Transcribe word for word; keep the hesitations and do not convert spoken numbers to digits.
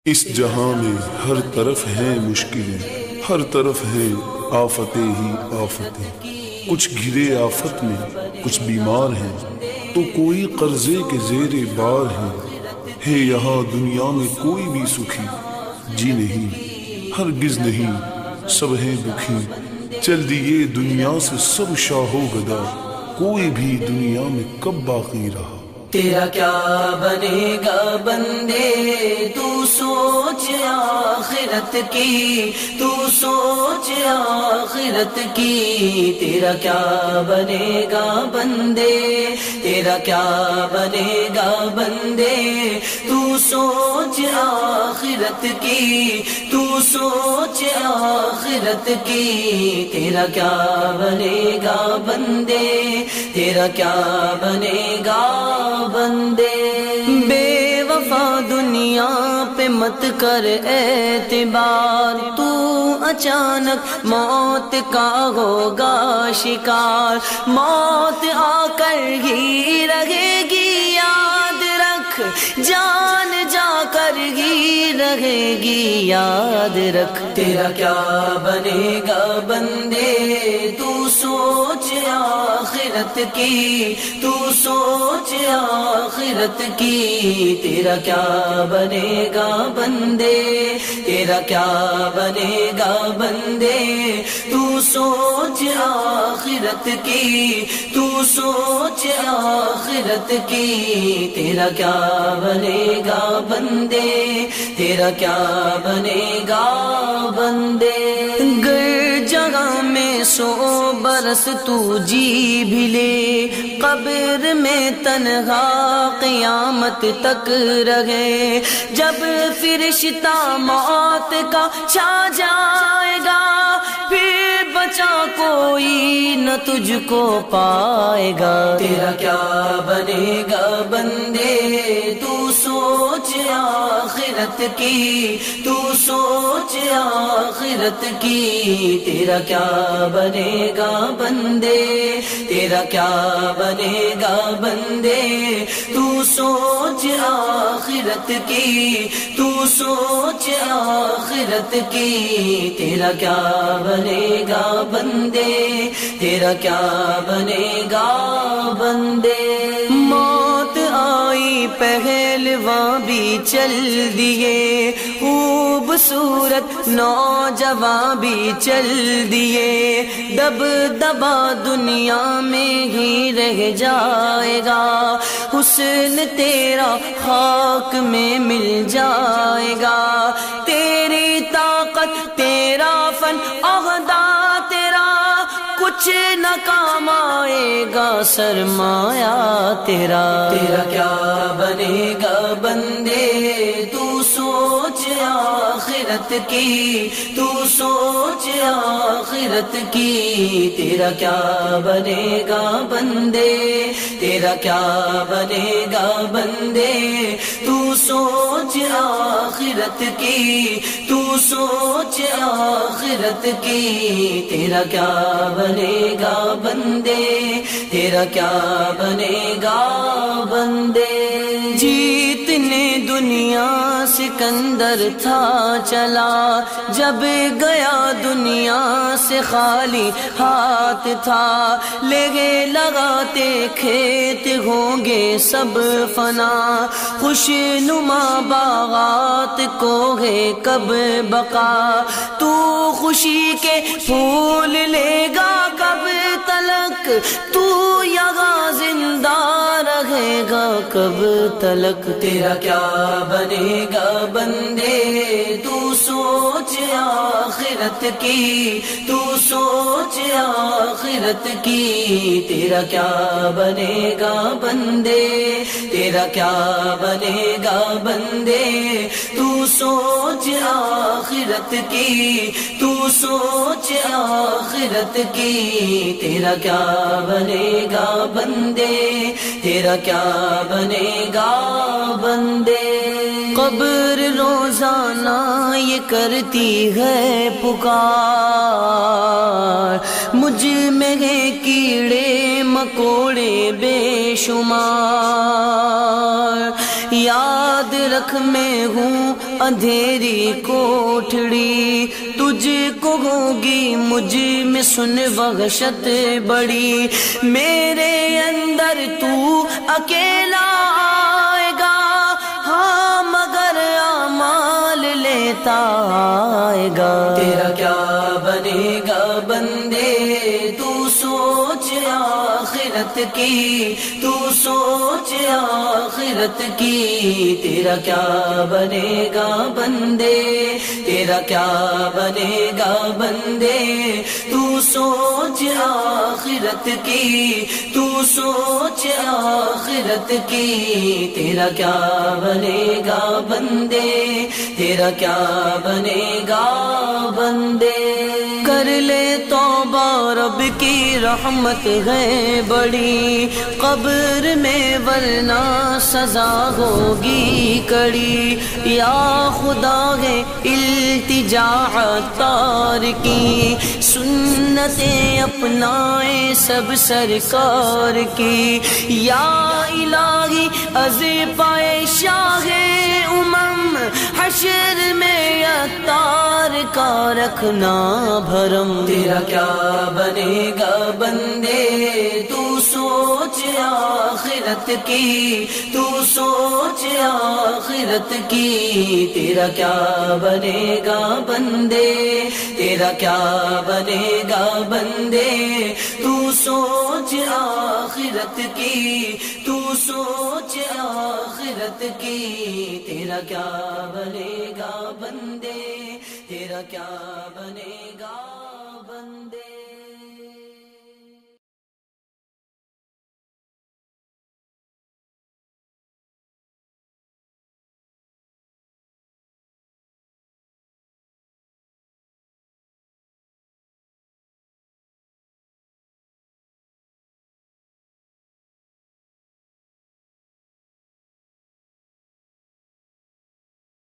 اس جہاں میں ہر طرف ہیں مشکلیں، ہر طرف ہیں آفتیں ہی آفتیں، کچھ گھرے آفت میں، کچھ بیمار ہیں تو کوئی قرضے کے زیر بار ہیں۔ ہے یہاں دنیا میں کوئی بھی سکھی جی نہیں، ہرگز نہیں، سب ہیں دکھی۔ چل دیے دنیا سے سب شاہ و گدا، کوئی بھی دنیا میں کب باقی رہا۔ تیرا کیا بنے گا بندے، تو سوچ آخرت کی، تو سوچ آخرت کی۔ تیرا کیا بنے گا بندے، تیرا کیا بنے گا بندے، تو سوچ آخرت کی، تو سوچ آخرت کی۔ تیرا کیا بنے گا بندے، تیرا کیا بنے گا بندے۔ بے وفا دنیا پہ مت کر اعتبار، تو اچانک موت کا ہوگا شکار۔ موت آ کر ہی رہے گی، یاد رکھ، جان جا کر ہی رہے گی، یاد رکھ۔ تیرا کیا بنے گا بندے، تو سوچ آخرت کی، تو سوچ آخرت کی۔ تیرا کیا بنے گا بندے، تیرا کیا بنے گا بندے، تو سوچ آخرت کی، تو سوچ آخرت کی۔ تیرا کیا بنے گا بندے، تیرا کیا بنے گا بندے۔ گر جگہ میں سو برس تو جی بھی لے، قبر میں تنہا قیامت تک رہے۔ جب فرشتہ موت کا چھا جائے گا، پھر بچا کوئی نہ تجھ کو پائے گا۔ تیرا کیا بنے گا بندے، تو سوچ آخرت کی، تو سوچ آخرت کی۔ تیرا کیا بنے گا بندے، تیرا کیا بنے گا بندے، تو سوچ آخرت کی، تو سوچ آخرت کی۔ تیرا کیا بنے گا بندے، تیرا کیا بنے گا بندے۔ موت آئی پہلواں بھی چل دیے، خوبصورت نوجوان بھی چل دیے۔ دب دبا دنیا میں ہی رہ جائے گا، حسن تیرا خاک میں مل جائے گا۔ تیری طاقت، تیرا فن، عہدہ تیرا، کچھ نہ کام آئے گا سرمایہ تیرا۔ تیرا کیا بنے گا بندے، تو سوچ آخرت کی، تو سوچ آخرت کی۔ تیرا کیا بنے گا بندے، تیرا کیا بنے گا بندے، تو سوچ آخرت کی، تو سوچ آخرت کی۔ تیرا کیا بنے گا بندے، تیرا کیا بنے گا بندے۔ جیتنے دنیا سکندر تھا چلا، جب گیا دنیا سے خالی ہاتھ تھا۔ لگے لگاتے کھیت ہوں گے سب فنا، خوش نما باغات کو ہے کب بقا۔ تو خوشی کے پھول لے گا کب تلک، تو یہاں زندہ رہے گا کب تلک۔ تیرا کیا بنے گا بندے، تو سوچ آخرت کی، تو سوچ آخرت کی۔ تیرا کیا بنے گا بندے، تیرا کیا بنے گا بندے، تو سوچ آخرت کی، تو سوچ آخرت کی۔ تیرا کیا بنے گا بندے، تیرا کیا بنے گا بندے۔ قبر روزانہ یہ کرتی ہے پکار، مجھ میں ہے کیڑے مکوڑے بے شمار۔ یاد رکھ میں ہوں اندھیری کوٹھڑی، تجھ کو ہوگی مجھ میں سن وحشت بڑی، میرے اندر تو اکیلا آئے گا، ہاں مگر اعمال لیتا آئے گا، تیرا کیا بنے گا بندے تو سوچ آخرت کی، تو سوچ آخرت کی، تیرا کیا بنے گا بندے، تیرا کیا بنے گا بندے تو سوچ آخرت کی، تو سوچ آخرت کی، تیرا کیا بنے گا بندے، تیرا کیا بنے گا بندے، کر لے توبہ رب کی رحمت ہے بڑی، قبر میں ورنہ سزا ہوگی کڑی، یا خدا ہے التجا عطار کی، سنتیں اپنائیں سب سرکار کی، یا الہی از پائے شاہ امم حشر میں عطار کا رکھنا بھرم، تیرا کیا بنے گا بندے تو سوچ آخرت کی، تو سوچ آخرت کی، تیرا کیا بنے گا بندے، تیرا کیا بنے گا بندے تو سوچ آخرت کی، تو سوچ آخرت کی، تیرا کیا بنے گا بندے، تیرا کیا بنے گا